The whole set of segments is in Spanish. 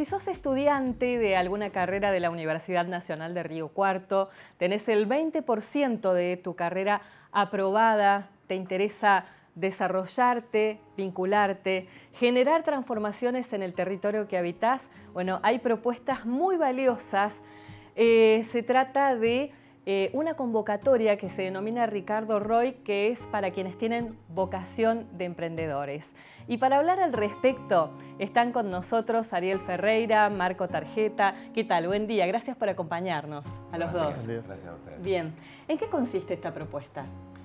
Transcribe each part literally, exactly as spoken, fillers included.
sos estudiante de alguna carrera de la Universidad Nacional de Río Cuarto, tenés el veinte por ciento de tu carrera aprobada, te interesa desarrollarte, vincularte, generar transformaciones en el territorio que habitás, bueno, hay propuestas muy valiosas. Eh, se trata de eh, una convocatoria que se denomina Ricardo Roy, que es para quienes tienen vocación de emprendedores. Y para hablar al respecto, están con nosotros Ariel Ferreira, Marco Tarjeta. ¿Qué tal? Buen día. Gracias por acompañarnos a los dos. Gracias, gracias a ustedes. Bien. ¿En qué consiste esta propuesta?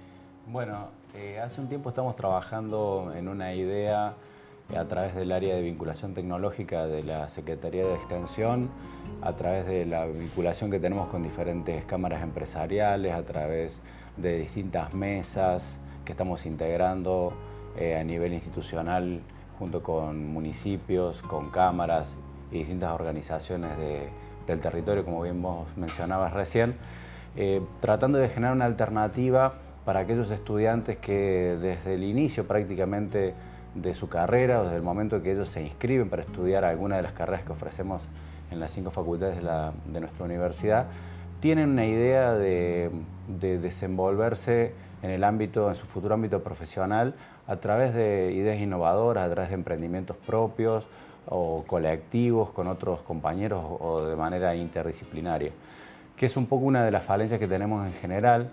Bueno, eh, hace un tiempo estamos trabajando en una idea a través del área de vinculación tecnológica de la Secretaría de Extensión, a través de la vinculación que tenemos con diferentes cámaras empresariales, a través de distintas mesas que estamos integrando eh, a nivel institucional junto con municipios, con cámaras y distintas organizaciones de, del territorio, como bien vos mencionabas recién, eh, tratando de generar una alternativa para aquellos estudiantes que desde el inicio prácticamente de su carrera o desde el momento que ellos se inscriben para estudiar alguna de las carreras que ofrecemos en las cinco facultades de, la, de nuestra universidad, tienen una idea de, de desenvolverse en el ámbito, en su futuro ámbito profesional a través de ideas innovadoras, a través de emprendimientos propios o colectivos con otros compañeros o de manera interdisciplinaria, que es un poco una de las falencias que tenemos en general,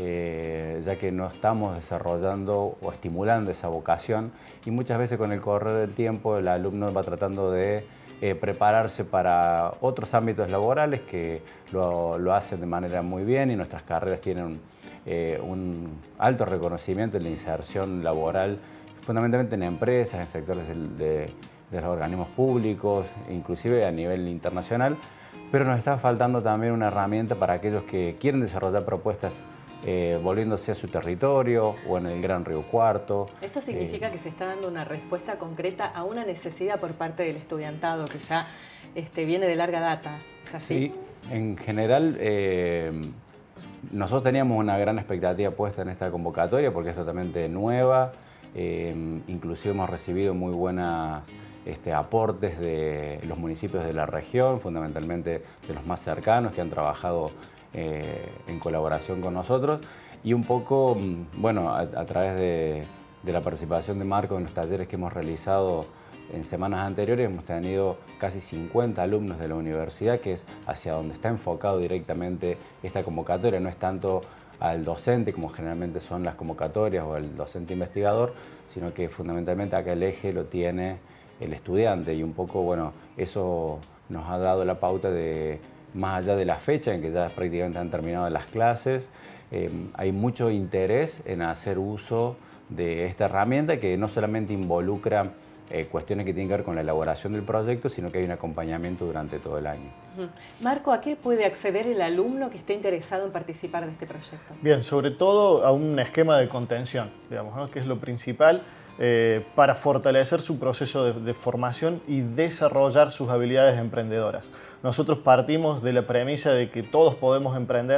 Eh, ya que no estamos desarrollando o estimulando esa vocación y muchas veces con el correr del tiempo el alumno va tratando de eh, prepararse para otros ámbitos laborales que lo, lo hacen de manera muy bien y nuestras carreras tienen eh, un alto reconocimiento en la inserción laboral, fundamentalmente en empresas, en sectores de, de, de los organismos públicos, inclusive a nivel internacional, pero nos está faltando también una herramienta para aquellos que quieren desarrollar propuestas Eh, volviéndose a su territorio o en el Gran Río Cuarto. Esto significa eh, que se está dando una respuesta concreta a una necesidad por parte del estudiantado que ya este, viene de larga data. ¿Es así? Sí, en general eh, nosotros teníamos una gran expectativa puesta en esta convocatoria porque es totalmente nueva, eh, inclusive hemos recibido muy buenos este, aportes de los municipios de la región, fundamentalmente de los más cercanos que han trabajado Eh, en colaboración con nosotros y un poco, bueno, a, a través de, de la participación de Marco en los talleres que hemos realizado en semanas anteriores, hemos tenido casi cincuenta alumnos de la universidad, que es hacia donde está enfocado directamente esta convocatoria, no es tanto al docente como generalmente son las convocatorias o al docente investigador, sino que fundamentalmente acá el eje lo tiene el estudiante y un poco, bueno, eso nos ha dado la pauta de más allá de la fecha en que ya prácticamente han terminado las clases, eh, hay mucho interés en hacer uso de esta herramienta que no solamente involucra eh, cuestiones que tienen que ver con la elaboración del proyecto, sino que hay un acompañamiento durante todo el año. Marco, ¿a qué puede acceder el alumno que esté interesado en participar de este proyecto? Bien, sobre todo a un esquema de contención, digamos, ¿no? Que es lo principal eh, para fortalecer su proceso de, de formación y desarrollar sus habilidades emprendedoras. Nosotros partimos de la premisa de que todos podemos emprender,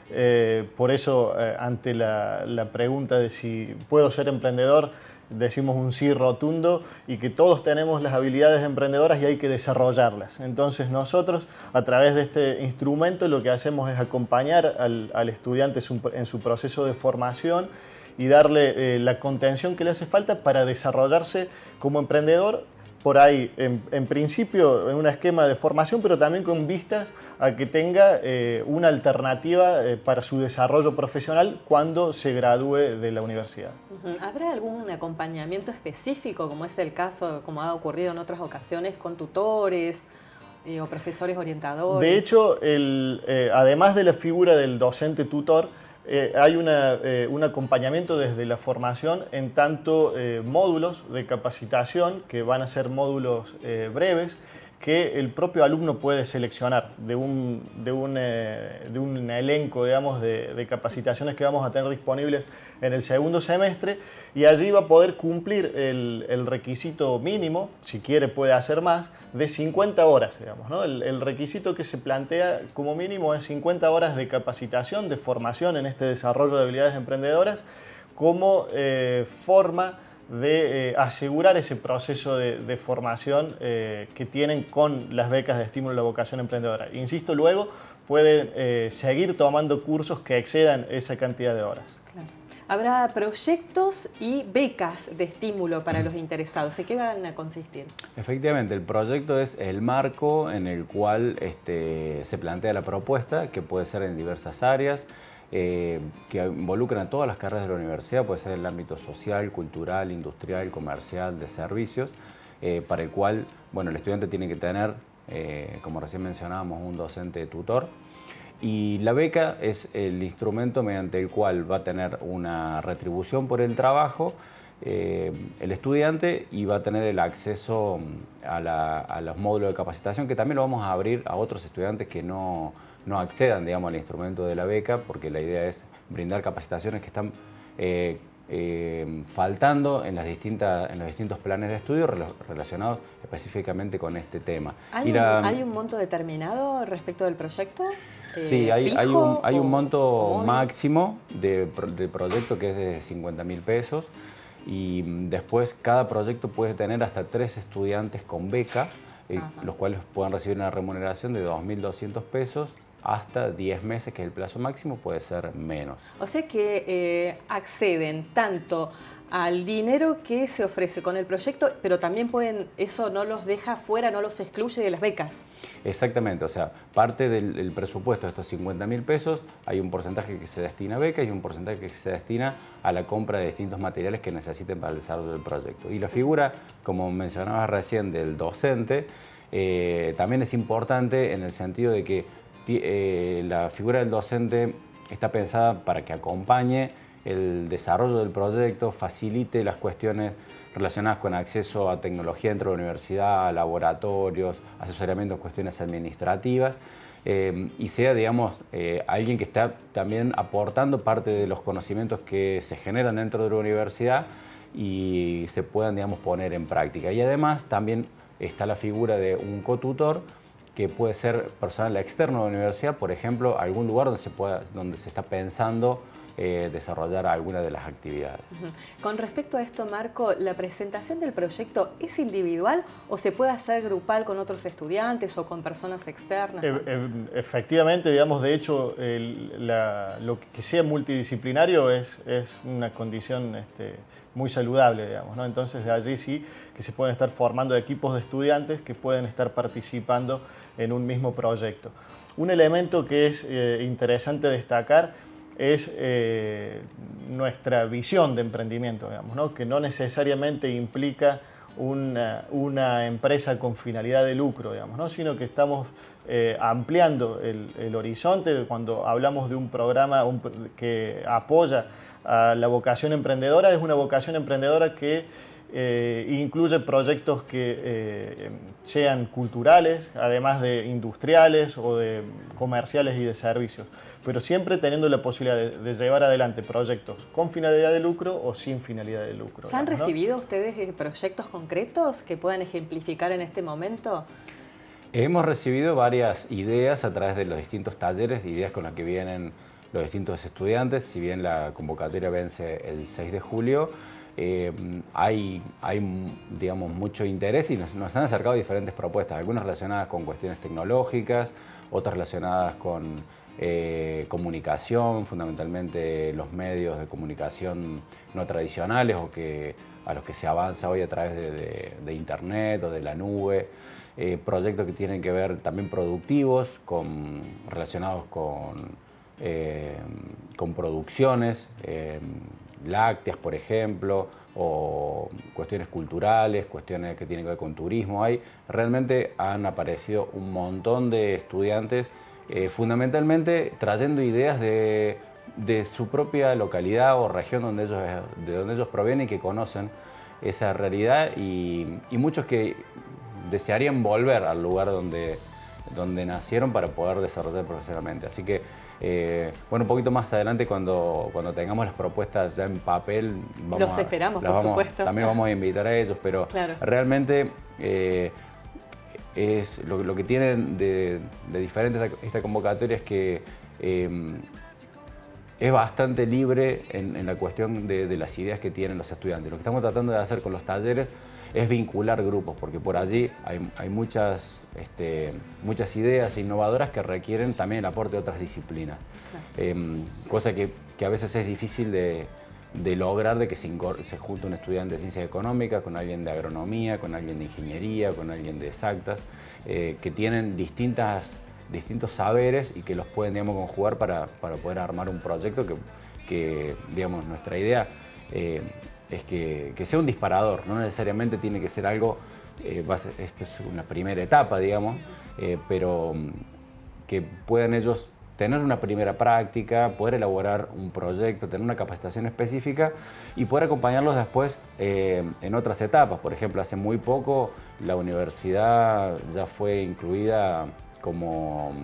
eh, por eso eh, ante la, la pregunta de si puedo ser emprendedor, decimos un sí rotundo y que todos tenemos las habilidades emprendedoras y hay que desarrollarlas. Entonces nosotros a través de este instrumento lo que hacemos es acompañar al, al estudiante en su proceso de formación y darle eh, la contención que le hace falta para desarrollarse como emprendedor, por ahí en, en principio en un esquema de formación, pero también con vistas a que tenga eh, una alternativa eh, para su desarrollo profesional cuando se gradúe de la universidad. ¿Habrá algún acompañamiento específico, como es el caso, como ha ocurrido en otras ocasiones, con tutores eh, o profesores orientadores? De hecho, el, eh, además de la figura del docente tutor, Eh, hay una, eh, un acompañamiento desde la formación en tanto eh, módulos de capacitación, que van a ser módulos eh, breves, que el propio alumno puede seleccionar de un, de un, eh, de un elenco, digamos, de, de capacitaciones que vamos a tener disponibles en el segundo semestre, y allí va a poder cumplir el, el requisito mínimo, si quiere puede hacer más, de cincuenta horas, digamos, ¿no? El, el requisito que se plantea como mínimo es cincuenta horas de capacitación, de formación en este desarrollo de habilidades emprendedoras, como eh, forma de eh, asegurar ese proceso de, de formación eh, que tienen con las becas de estímulo a la vocación emprendedora. Insisto, luego pueden eh, seguir tomando cursos que excedan esa cantidad de horas. Claro. Habrá proyectos y becas de estímulo para los interesados. ¿En qué van a consistir? Efectivamente, el proyecto es el marco en el cual este, se plantea la propuesta, que puede ser en diversas áreas, eh, que involucran a todas las carreras de la universidad, puede ser en el ámbito social, cultural, industrial, comercial, de servicios, eh, para el cual bueno, el estudiante tiene que tener, eh, como recién mencionábamos, un docente tutor. Y la beca es el instrumento mediante el cual va a tener una retribución por el trabajo eh, el estudiante y va a tener el acceso a, la, a los módulos de capacitación, que también lo vamos a abrir a otros estudiantes que no, no accedan, digamos, al instrumento de la beca, porque la idea es brindar capacitaciones que están eh, eh, faltando en, las distintas, en los distintos planes de estudio relacionados específicamente con este tema. ¿Hay, la, un, ¿Hay un monto determinado respecto del proyecto? Sí, Eh, hay, hay, un, hay un monto o máximo de, de proyecto que es de cincuenta mil pesos y después cada proyecto puede tener hasta tres estudiantes con beca, eh, los cuales pueden recibir una remuneración de dos mil doscientos pesos hasta diez meses, que es el plazo máximo, puede ser menos. O sea que eh, acceden tanto al dinero que se ofrece con el proyecto, pero también pueden, eso no los deja fuera, no los excluye de las becas. Exactamente, o sea, parte del, del presupuesto de estos cincuenta mil pesos, hay un porcentaje que se destina a becas y un porcentaje que se destina a la compra de distintos materiales que necesiten para el desarrollo del proyecto. Y la figura, como mencionabas recién, del docente, eh, también es importante en el sentido de que eh, la figura del docente está pensada para que acompañe el desarrollo del proyecto, facilite las cuestiones relacionadas con acceso a tecnología dentro de la universidad, a laboratorios, asesoramiento en cuestiones administrativas eh, y sea, digamos, eh, alguien que está también aportando parte de los conocimientos que se generan dentro de la universidad y se puedan, digamos, poner en práctica. Y además también está la figura de un cotutor, que puede ser personal externo de la universidad, por ejemplo, algún lugar donde se, pueda, donde se está pensando Eh, desarrollar alguna de las actividades. Uh-huh. Con respecto a esto, Marco, ¿la presentación del proyecto es individual o se puede hacer grupal con otros estudiantes o con personas externas? E e efectivamente, digamos, de hecho, el, la, lo que sea multidisciplinario es, es una condición este, muy saludable, digamos, ¿no? Entonces, de allí sí que se pueden estar formando equipos de estudiantes que pueden estar participando en un mismo proyecto. Un elemento que es eh, interesante destacar es eh, nuestra visión de emprendimiento, digamos, ¿no? Que no necesariamente implica una, una empresa con finalidad de lucro, digamos, ¿no? Sino que estamos eh, ampliando el, el horizonte cuando hablamos de un programa un, que apoya a la vocación emprendedora. Es una vocación emprendedora que Eh, incluye proyectos que eh, sean culturales, además de industriales o de comerciales y de servicios, pero siempre teniendo la posibilidad de, de llevar adelante proyectos con finalidad de lucro o sin finalidad de lucro. ¿Se han digamos, ¿no? recibido ustedes proyectos concretos que puedan ejemplificar en este momento? Hemos recibido varias ideas a través de los distintos talleres, ideas con las que vienen los distintos estudiantes, si bien la convocatoria vence el seis de julio, Eh, hay, hay digamos, mucho interés y nos, nos han acercado diferentes propuestas, algunas relacionadas con cuestiones tecnológicas, otras relacionadas con eh, comunicación, fundamentalmente los medios de comunicación no tradicionales o que, a los que se avanza hoy a través de, de, de internet o de la nube, eh, proyectos que tienen que ver también productivos, con, relacionados con, eh, con producciones, eh, lácteas, por ejemplo, o cuestiones culturales, cuestiones que tienen que ver con turismo. Hay, realmente han aparecido un montón de estudiantes, eh, fundamentalmente trayendo ideas de, de su propia localidad o región donde ellos, de donde ellos provienen y que conocen esa realidad y, y muchos que desearían volver al lugar donde, donde nacieron para poder desarrollar profesionalmente. Así que Eh, bueno, un poquito más adelante cuando, cuando tengamos las propuestas ya en papel, vamos los esperamos, a, por vamos, supuesto. También vamos a invitar a ellos, pero claro. realmente eh, es lo, lo que tienen de, de diferente esta, esta convocatoria es que eh, es bastante libre en, en la cuestión de, de las ideas que tienen los estudiantes. Lo que estamos tratando de hacer con los talleres es vincular grupos, porque por allí hay, hay muchas, este, muchas ideas innovadoras que requieren también el aporte de otras disciplinas. Claro. Eh, cosa que, que a veces es difícil de, de lograr, de que se, se junte un estudiante de ciencias económicas con alguien de agronomía, con alguien de ingeniería, con alguien de exactas, eh, que tienen distintas, distintos saberes y que los pueden, digamos, conjugar para, para poder armar un proyecto que, que digamos, nuestra idea eh, es que, que sea un disparador, no necesariamente tiene que ser algo, eh, va a ser, esto es una primera etapa, digamos, eh, pero que puedan ellos tener una primera práctica, poder elaborar un proyecto, tener una capacitación específica y poder acompañarlos después eh, en otras etapas. Por ejemplo, hace muy poco la universidad ya fue incluida como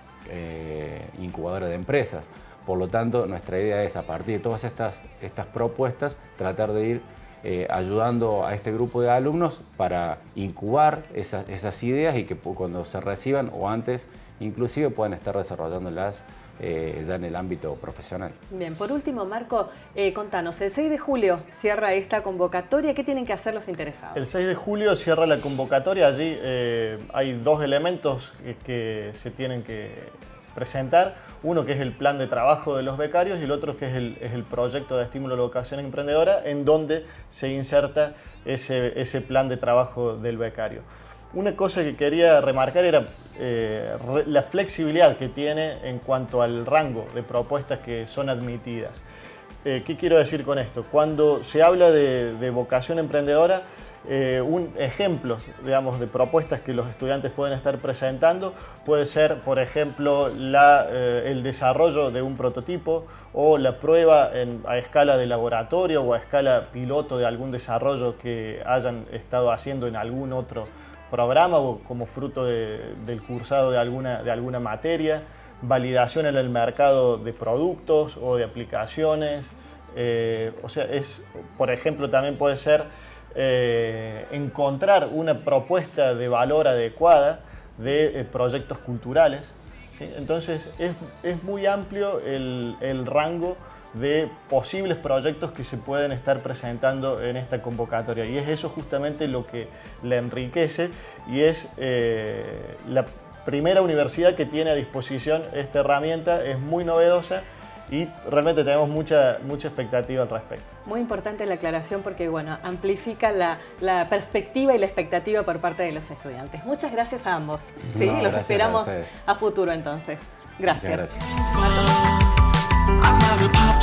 eh, incubadora de empresas. Por lo tanto, nuestra idea es, a partir de todas estas, estas propuestas, tratar de ir eh, ayudando a este grupo de alumnos para incubar esas, esas ideas y que cuando se reciban o antes, inclusive puedan estar desarrollándolas eh, ya en el ámbito profesional. Bien, por último, Marco, eh, contanos, el seis de julio cierra esta convocatoria, ¿qué tienen que hacer los interesados? El seis de julio cierra la convocatoria, allí eh, hay dos elementos que, que se tienen que presentar, uno que es el plan de trabajo de los becarios y el otro que es el, es el proyecto de estímulo a la vocación emprendedora, en donde se inserta ese, ese plan de trabajo del becario. Una cosa que quería remarcar era eh, re, la flexibilidad que tiene en cuanto al rango de propuestas que son admitidas. Eh, ¿Qué quiero decir con esto? Cuando se habla de, de vocación emprendedora, eh, un ejemplo, digamos, de propuestas que los estudiantes pueden estar presentando puede ser, por ejemplo, la, eh, el desarrollo de un prototipo o la prueba en, a escala de laboratorio o a escala piloto de algún desarrollo que hayan estado haciendo en algún otro programa o como fruto de, del cursado de alguna, de alguna materia, validación en el mercado de productos o de aplicaciones, eh, o sea, es, por ejemplo, también puede ser eh, encontrar una propuesta de valor adecuada de eh, proyectos culturales, ¿sí? Entonces es, es muy amplio el, el rango de posibles proyectos que se pueden estar presentando en esta convocatoria y es eso justamente lo que la enriquece y es eh, la primera universidad que tiene a disposición esta herramienta, es muy novedosa y realmente tenemos mucha, mucha expectativa al respecto. Muy importante la aclaración porque bueno, amplifica la, la perspectiva y la expectativa por parte de los estudiantes. Muchas gracias a ambos. ¿Sí? No, los esperamos a, a futuro entonces. Gracias. Muchas gracias.